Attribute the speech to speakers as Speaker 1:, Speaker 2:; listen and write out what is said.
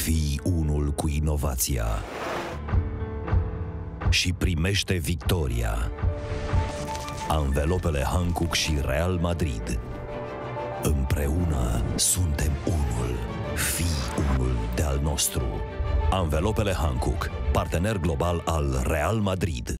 Speaker 1: Fii unul cu inovația și primește victoria. Anvelopele Hankook și Real Madrid. Împreună suntem unul. Fii unul de-al nostru. Anvelopele Hankook, partener global al Real Madrid.